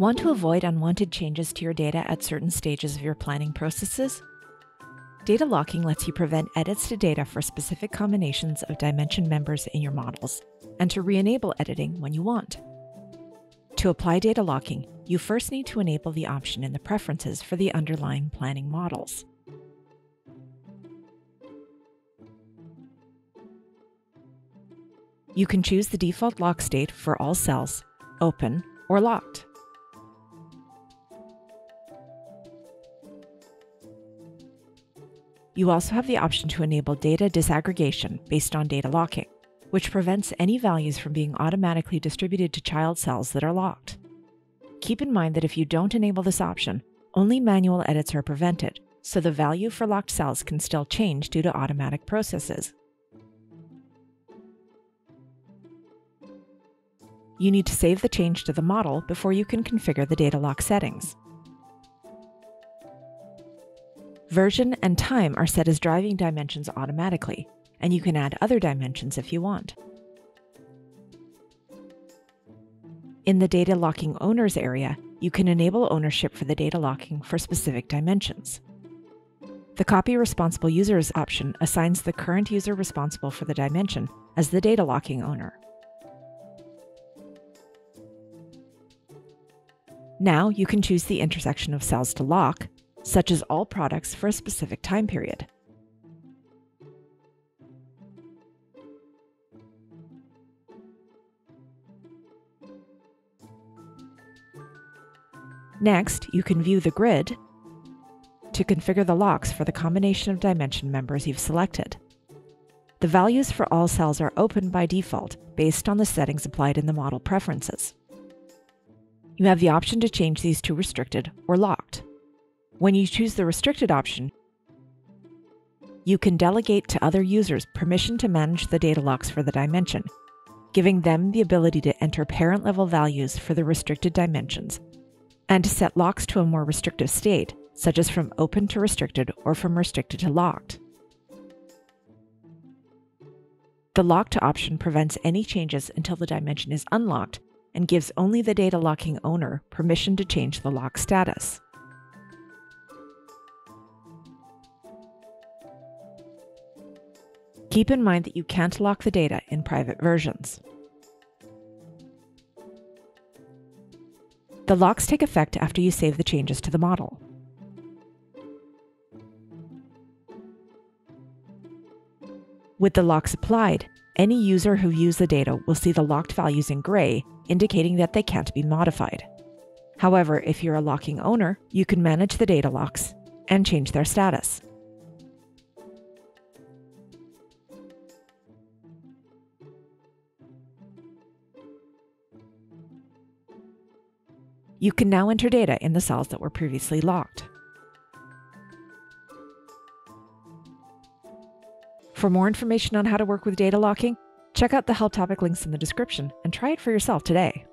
Want to avoid unwanted changes to your data at certain stages of your planning processes? Data locking lets you prevent edits to data for specific combinations of dimension members in your models, and to re-enable editing when you want. To apply data locking, you first need to enable the option in the preferences for the underlying planning models. You can choose the default lock state for all cells, open or locked. You also have the option to enable data disaggregation based on data locking, which prevents any values from being automatically distributed to child cells that are locked. Keep in mind that if you don't enable this option, only manual edits are prevented, so the value for locked cells can still change due to automatic processes. You need to save the change to the model before you can configure the data lock settings. Version and time are set as driving dimensions automatically, and you can add other dimensions if you want. In the Data Locking Owners area, you can enable ownership for the data locking for specific dimensions. The Copy Responsible Users option assigns the current user responsible for the dimension as the data locking owner. Now you can choose the intersection of cells to lock, such as all products for a specific time period. Next, you can view the grid to configure the locks for the combination of dimension members you've selected. The values for all cells are open by default based on the settings applied in the model preferences. You have the option to change these to restricted or locked. When you choose the restricted option, you can delegate to other users permission to manage the data locks for the dimension, giving them the ability to enter parent-level values for the restricted dimensions, and to set locks to a more restrictive state, such as from open to restricted or from restricted to locked. The locked option prevents any changes until the dimension is unlocked and gives only the data locking owner permission to change the lock status. Keep in mind that you can't lock the data in private versions. The locks take effect after you save the changes to the model. With the locks applied, any user who views the data will see the locked values in gray, indicating that they can't be modified. However, if you're a locking owner, you can manage the data locks and change their status. You can now enter data in the cells that were previously locked. For more information on how to work with data locking, check out the help topic links in the description and try it for yourself today.